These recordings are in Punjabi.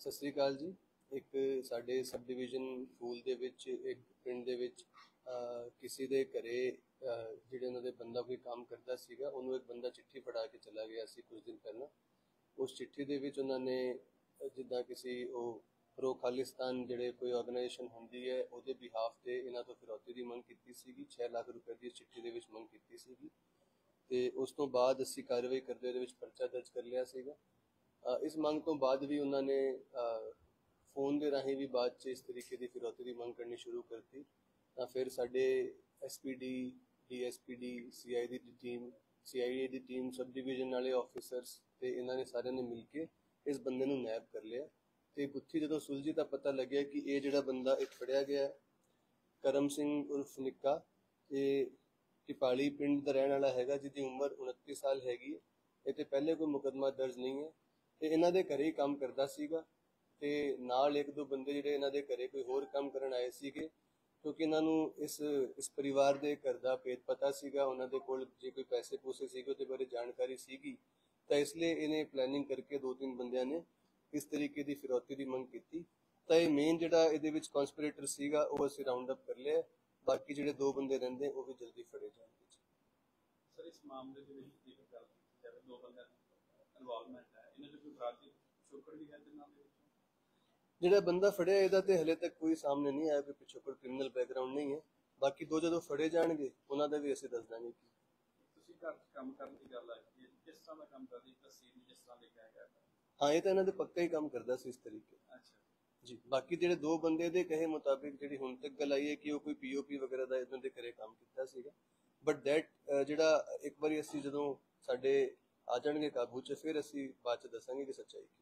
ਸਤਿ ਸ੍ਰੀ ਅਕਾਲ ਜੀ। ਇੱਕ ਸਾਡੇ ਸਬ ਡਿਵੀਜ਼ਨ ਫੂਲ ਦੇ ਵਿੱਚ ਇੱਕ ਪਿੰਡ ਦੇ ਵਿੱਚ ਕਿਸੇ ਦੇ ਘਰੇ ਜਿਹੜੇ ਉਹਨਾਂ ਦੇ ਬੰਦਾ ਕੋਈ ਕੰਮ ਕਰਦਾ ਸੀਗਾ, ਉਹਨੂੰ ਇੱਕ ਬੰਦਾ ਚਿੱਠੀ ਫੜਾ ਕੇ ਚਲਾ ਗਿਆ ਸੀ ਕੁਝ ਦਿਨ ਪਹਿਲਾਂ। ਉਸ ਚਿੱਠੀ ਦੇ ਵਿੱਚ ਉਹਨਾਂ ਨੇ ਜਿੱਦਾਂ ਕਿਸੇ ਉਹ ਪ੍ਰੋ ਖਾਲਿਸਤਾਨ ਜਿਹੜੇ ਕੋਈ ਆਰਗੇਨਾਈਜੇਸ਼ਨ ਹੁੰਦੀ ਹੈ ਉਹਦੇ ਬਿਹਾਫ ਤੇ ਇਹਨਾਂ ਤੋਂ ਫਿਰੌਤੀ ਦੀ ਮੰਗ ਕੀਤੀ ਸੀਗੀ। 6 ਲੱਖ ਰੁਪਏ ਦੀ ਚਿੱਠੀ ਦੇ ਵਿੱਚ ਮੰਗ ਕੀਤੀ ਸੀਗੀ ਤੇ ਉਸ ਤੋਂ ਬਾਅਦ ਅਸੀਂ ਕਾਰਵਾਈ ਕਰਦੇ ਉਹਦੇ ਵਿੱਚ ਪਰਚਾ ਦਰਜ ਕਰ ਲਿਆ ਸੀਗਾ। ਇਸ ਮੰਗ ਤੋਂ ਬਾਅਦ ਵੀ ਉਹਨਾਂ ਨੇ ਫੋਨ ਦੇ ਰਾਹੀਂ ਵੀ ਬਾਅਦ 'ਚ ਇਸ ਤਰੀਕੇ ਦੀ ਫਿਰੌਤੀ ਦੀ ਮੰਗ ਕਰਨੀ ਸ਼ੁਰੂ ਕਰਤੀ। ਤਾਂ ਫਿਰ ਸਾਡੇ SPD, DSPD, CID ਦੀ ਟੀਮ, ਸਬ ਡਿਵੀਜ਼ਨ ਵਾਲੇ ਆਫਿਸਰਸ ਤੇ ਇਹਨਾਂ ਨੇ ਸਾਰਿਆਂ ਨੇ ਮਿਲ ਕੇ ਇਸ ਬੰਦੇ ਨੂੰ ਨੈਬ ਕਰ ਲਿਆ ਤੇ ਗੁੱਥੀ ਜਦੋਂ ਸੁਲਝੀ ਤਾਂ ਪਤਾ ਲੱਗਿਆ ਕਿ ਇਹ ਜਿਹੜਾ ਬੰਦਾ ਇੱਕ ਫੜਿਆ ਗਿਆ ਕਰਮ ਸਿੰਘ ਉਰਫ ਨਿੱਕਾ, ਇਹ ਟਿਪਾਲੀ ਪਿੰਡ ਦਾ ਰਹਿਣ ਵਾਲਾ ਹੈਗਾ, ਜਿਹਦੀ ਉਮਰ 29 ਸਾਲ ਹੈਗੀ। ਇਹ ਤੇ ਪਹਿਲੇ ਕੋਈ ਮੁਕੱਦਮਾ ਦਰਜ ਨਹੀਂ ਹੈ ਤੇ ਇਹਨਾਂ ਦੇ ਘਰੇ ਹੀ ਕੰਮ ਕਰਦਾ ਸੀਗਾ ਤੇ ਨਾਲ ਇੱਕ ਦੋ ਬੰਦੇ ਜਿਹੜੇ ਇਹਨਾਂ ਦੇ ਘਰੇ ਕੋਈ ਹੋਰ ਕੰਮ ਕਰਨ ਆਏ ਸੀਗੇ, ਕਿਉਂਕਿ ਇਹਨਾਂ ਨੂੰ ਇਸ ਪਰਿਵਾਰ ਦੇ ਘਰ ਦਾ ਭੇਤ ਪਤਾ ਸੀਗਾ। ਉਹਨਾਂ ਦੇ ਕੋਲ ਜੇ ਕੋਈ ਪੈਸੇ ਪੂਸੇ ਸੀਗੇ ਉਹਦੇ ਬਾਰੇ ਜਾਣਕਾਰੀ ਸੀਗੀ, ਤਾਂ ਇਸ ਲਈ ਇਹਨੇ ਪਲੈਨਿੰਗ ਕਰਕੇ 2-3 ਬੰਦਿਆਂ ਨੇ ਇਸ ਤਰੀਕੇ ਦੀ ਫਿਰੌਤੀ ਦੀ ਮੰਗ ਕੀਤੀ। ਤਾਂ ਇਹ ਮੇਨ ਜਿਹੜਾ ਇਹਦੇ ਵਿੱਚ ਕਨਸਪੀਰੇਟਰ ਸੀਗਾ ਉਹ ਅਸੀਂ ਰਾਉਂਡ ਅਪ ਕਰ ਲਿਆ। ਬਾਕੀ ਜਿਹੜੇ 2 ਬੰਦੇ ਰਹਿੰਦੇ ਉਹ ਵੀ ਜਲਦੀ ਫੜੇ ਜਾਣਗੇ। ਸਰ, ਇਸ ਮਾਮਲੇ ਦੇ ਵਿੱਚ ਜੇਕਰ ਗੱਲ ਕੀਤੀ ਜਾਵੇ 2 ਬੰਦਿਆਂ ਦੀ ਇਨਵੋਲਵਮੈਂਟ ਹੈ, ਇਹਨਾਂ ਦੇ ਕੋਈ ਅਪਰਾਧਿਕ ਪਿਛੋਕੜ ਵੀ ਹੈ ਜਿਨ੍ਹਾਂ ਦੇ ਵਿੱਚ? ਜਿਹੜਾ ਬੰਦਾ ਫੜਿਆ ਇਹਦਾ ਤੇ ਹਲੇ ਤੱਕ ਕੋਈ ਸਾਹਮਣੇ ਨਹੀਂ ਆਇਆ, ਕੋਈ ਪਿਛੋਕੜ ਕ੍ਰਿਮੀਨਲ ਬੈਕਗ੍ਰਾਉਂਡ ਨਹੀਂ ਹੈ। ਬਾਕੀ 2 ਜਦੋਂ ਫੜੇ ਜਾਣਗੇ ਉਹਨਾਂ ਦਾ ਵੀ ਅਸੀਂ ਦੱਸ ਦਾਂਗੇ। ਤੁਸੀਂ ਘਰ 'ਚ ਕੰਮ ਕਰਨ ਦੀ ਗੱਲ ਆਈ ਹੈ, ਕਿਸ ਤਰ੍ਹਾਂ ਦਾ ਕੰਮ ਕਰਦੀ ਤਸਵੀਰ ਜਿਸ ਤਰ੍ਹਾਂ ਲਿਖਿਆ ਗਿਆ? ਹਾਂ, ਇਹ ਤਾਂ ਇਹਨਾਂ ਦੇ ਪੱਕਾ ਹੀ ਕੰਮ ਕਰਦਾ ਸੀ ਇਸ ਤਰੀਕੇ। ਅੱਛਾ ਜੀ। ਬਾਕੀ ਜਿਹੜੇ 2 ਬੰਦੇ ਦੇ ਕਹੇ ਮੁਤਾਬਿਕ ਜਿਹੜੀ ਹੁਣ ਤੱਕ ਗੱਲ ਆਈ ਹੈ ਕਿ ਉਹ ਕੋਈ POP ਵਗੈਰਾ ਦਾ ਇਹਨਾਂ ਦੇ ਘਰੇ ਕੰਮ ਕੀਤਾ ਸੀਗਾ, ਬਟ ਦੈਟ ਜਿਹੜਾ ਇੱਕ ਵਾਰੀ ਅਸੀਂ ਜਦੋਂ ਸਾਡੇ ਆ ਜਾਣਗੇ ਕਾਬੂ 'ਚ ਫਿਰ ਅਸੀਂ ਬਾਅਦ 'ਚ ਦੱਸਾਂਗੇ ਕਿ ਸੱਚਾਈ ਕੀ।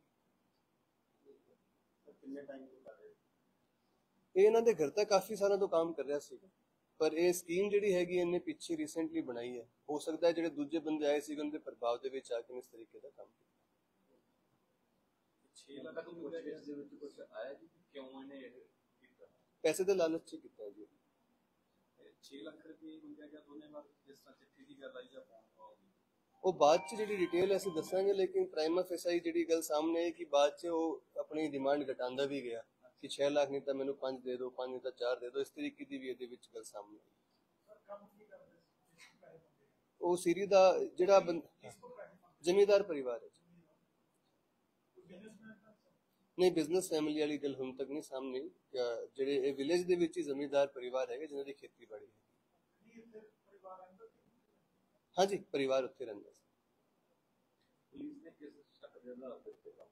ਕਿੰਨੇ ਟਾਈਮ ਤੋਂ ਕਰ ਰਹੇ? ਇਹ ਇਹਨਾਂ ਦੇ ਘਰ ਤਾਂ ਕਾਫੀ ਸਾਲਾਂ ਤੋਂ ਕੰਮ ਕਰ ਰਿਹਾ ਸੀਗਾ, ਪਰ ਇਹ ਸਕੀਮ ਜਿਹੜੀ ਹੈਗੀ ਇਹਨੇ ਪਿੱਛੇ ਰੀਸੈਂਟਲੀ ਬਣਾਈ ਹੈ। ਹੋ ਸਕਦਾ ਹੈ ਜਿਹੜੇ ਦੂਜੇ ਬੰਦੇ ਆਏ ਸੀਗੇ ਉਹਨਾਂ ਦੇ ਪ੍ਰਭਾਵ ਦੇ ਵਿੱਚ ਆ ਕੇ ਇਸ ਤਰੀਕੇ ਦਾ ਕੰਮ ਕੀਤਾ। 6 ਲੱਖ ਦੇ ਵਿੱਚ ਕੁਝ ਆਇਆ ਜੀ, ਕਿਉਂ ਇਹਨੇ ਇਹ ਕੀਤਾ? ਪੈਸੇ ਦੇ ਲਾਲਚ 'ਚ ਕੀਤਾ ਜੀ। 6 ਲੱਖ ਰੁਪਏ ਮੰਗਿਆ ਗਿਆ ਦੋਨੇ ਵਾਰ, ਜਿਸ ਤਰ੍ਹਾਂ ਚਿੱਠੀ ਦੀ ਗੱਲ ਆਈ ਜਾਂ ਫੋਨ ਕਾਲ ਦੀ? ਉਹ ਬਾਅਦ 'ਚ ਜਿਹੜੀ ਡਿਟੇਲ ਅਸੀਂ ਦੱਸਾਂਗੇ, ਲੇਕਿਨ ਪ੍ਰਾਈਮਾ ਫੇਸਾਈ ਜਿਹੜੀ ਗੱਲ ਸਾਹਮਣੇ ਆਈ ਕਿ ਬਾਅਦ 'ਚ ਉਹ ਆਪਣੀ ਡਿਮਾਂਡ ਘਟਾਉਂਦਾ ਵੀ ਗਿਆ ਕਿ 6 ਲੱਖ ਨਹੀਂ ਤਾਂ ਮੈਨੂੰ 5 ਦੇ ਦਿਓ, 5 ਨਹੀਂ ਤਾਂ 4 ਦੇ ਦਿਓ। ਇਸ ਤਰੀਕੇ ਦੀ ਵੀ ਇਹਦੇ ਵਿੱਚ ਗੱਲ ਸਾਹਮਣੇ ਆਈ। ਉਹ ਸੀਰੀ ਦਾ ਜਿਹੜਾ ਜ਼ਮੀਂਦਾਰ ਪਰਿਵਾਰ ਹੈ ਜੀ। ਨਹੀਂ, ਬਿਜ਼ਨਸ ਫੈਮਿਲੀ ਵਾਲੀ ਗੱਲ ਹੁਣ ਤੱਕ ਨਹੀਂ ਸਾਹਮਣੇ। ਜਿਹੜੇ ਇਹ ਵਿਲੇਜ ਦੇ ਵਿੱਚ ਹੀ ਜ਼ਮੀਂਦਾਰ ਪਰਿਵਾਰ ਹੈਗੇ ਜਿਨ੍ਹਾਂ ਦੀ ਖੇਤੀਬਾੜੀ ਹੈ। ਹਾਂਜੀ, ਪਰਿਵਾਰ ਉੱਥੇ ਰਹਿੰਦਾ ਸੀ। ਪੁਲਿਸ ਨੇ ਕਿਸ ਸ਼ੱਕ ਦੇ ਆਧਾਰ ਤੇ ਕੰਮ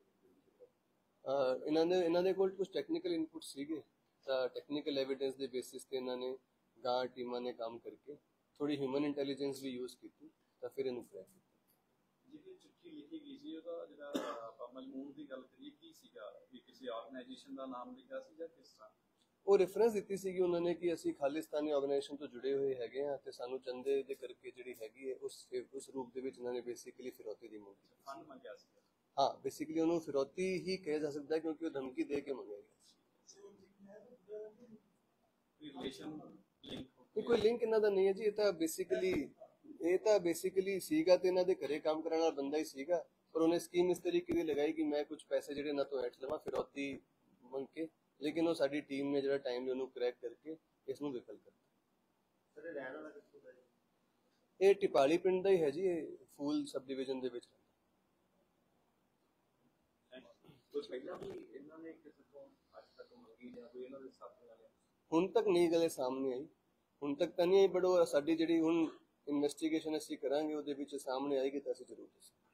ਇਹਨਾਂ ਦੇ ਕੋਲ ਕੁਝ ਟੈਕਨੀਕਲ ਇਨਪੁਟ ਸੀਗੇ, ਤਾਂ ਟੈਕਨੀਕਲ ਐਵੀਡੈਂਸ ਦੇ ਬੇਸਿਸ ਤੇ ਇਹਨਾਂ ਨੇ ਗਾਂ ਟੀਮਾਂ ਨੇ ਕੰਮ ਕਰਕੇ ਥੋੜੀ ਹਿਊਮਨ ਇੰਟੈਲੀਜੈਂਸ ਵੀ ਯੂਜ਼ ਕੀਤੀ, ਤਾਂ ਫਿਰ ਇਹਨੂੰ ਕ੍ਰੈਕ ਕੀਤਾ। ਜਿਹੜੀ ਚਿੱਠੀ ਲਿਖੀ ਗਈ ਸੀ ਉਹਦਾ ਜਿਹੜਾ ਆਪਾਂ ਮਜ਼ਮੂਨ ਦੀ ਗੱਲ ਕਰੀਏ, ਕੀ ਸੀਗਾ? ਵੀ ਕਿਸੇ ਆਰਗੇਨਾਈਜੇਸ਼ਨ ਦਾ ਨਾਮ ਲਿਖਿਆ ਸੀ ਜਾਂ ਕਿਸ ਤਰ੍ਹਾਂ? ਉਹ ਰੈਫਰੈਂਸ ਦਿੱਤੀ ਸੀਗੀ ਉਹਨਾਂ ਨੇ ਕਿ ਅਸੀਂ ਖਾਲਿਸਤਾਨੀ ਆਰਗੇਨਾਈਜੇਸ਼ਨ ਤੋਂ ਜੁੜੇ ਹੋਏ ਹੈਗੇ ਆ ਤੇ ਸਾਨੂੰ ਚੰਦੇ ਦੇ ਕਰਕੇ ਜਿਹੜੀ ਹੈਗੀ ਹੈ ਉਸ ਰੂਪ ਦੇ ਵਿੱਚ ਇਹਨਾਂ ਨੇ ਬੇਸਿਕਲੀ ਫਿਰੌਤੀ ਦੀ ਮੰਗ ਕੀਤੀ। ਫੰਡ ਮੰਗਿਆ ਸੀ? ਹਾਂ, ਬੇਸਿਕਲੀ ਉਹਨੂੰ ਫਿਰੌਤੀ ਹੀ ਕਿਹਾ ਜਾ ਸਕਦਾ ਕਿਉਂਕਿ ਉਹ ਧਮਕੀ ਦੇ ਕੇ ਮੰਗਿਆ ਗਿਆ ਸੀ। ਕੋਈ ਲਿੰਕ ਇਹਨਾਂ ਦਾ ਨਹੀਂ ਹੈ ਜੀ। ਇਹ ਤਾਂ ਬੇਸਿਕਲੀ ਸੀਗਾ ਤੇ ਇਹਨਾਂ ਦੇ ਘਰੇ ਕੰਮ ਕਰਨ ਵਾਲਾ ਬੰਦਾ ਹੀ ਸੀਗਾ, ਪਰ ਉਹਨੇ ਸਕੀਮ ਇਸ ਤਰੀਕੇ ਦੀ ਲਗਾਈ ਕਿ ਮੈਂ ਕੁਝ ਪੈਸੇ ਜਿਹੜੇ ਇਹਨਾਂ ਤੋਂ ਹੈਠ ਲਵਾਂ ਫਿਰੌਤੀ ਮੰਗ ਕੇ, ਲੇਕਿਨ ਉਹ ਸਾਡੀ ਟੀਮ ਨੇ ਜਿਹੜਾ ਟਾਈਮ ਉਹਨੂੰ ਕ੍ਰੈਕ ਕਰਕੇ ਇਸ ਨੂੰ ਵਿਫਲ ਕਰਤਾ। ਸਰ, ਇਹ ਰਹਿਣ ਵਾਲਾ ਕਿੱਥੋਂ ਦਾ ਹੈ? ਇਹ ਟਿਪਾਲੀ ਪਿੰਡ ਦਾ ਹੀ ਹੈ ਜੀ। ਇਹ ਫੂਲ ਸਬ ਡਿਵੀਜ਼ਨ ਦੇ ਵਿੱਚ ਰਹਿੰਦਾ। ਇਹਨਾਂ ਨੇ ਕਿਸੇ ਤੋਂ ਅੱਜ ਤੱਕ ਮੰਗੀ ਜਾਂ ਕੋਈ ਇਹਨਾਂ ਦੇ ਸਾਥੀ ਵਾਲੇ? ਹੁਣ ਤੱਕ ਨਹੀਂ ਗੱਲ ਸਾਹਮਣੇ ਆਈ, ਹੁਣ ਤੱਕ ਤਾਂ ਨਹੀਂ ਆਈ, ਬਟ ਸਾਡੀ ਜਿਹੜੀ ਹੁਣ ਇਨਵੈਸਟੀਗੇਸ਼ਨ ਅਸੀਂ ਕਰਾਂਗੇ ਉਹਦੇ ਵਿੱਚ ਸਾਹਮਣੇ ਆਏਗੀ ਤਾਂ ਅਸੀਂ ਜ਼ਰੂਰ ਦੱਸਾਂਗੇ।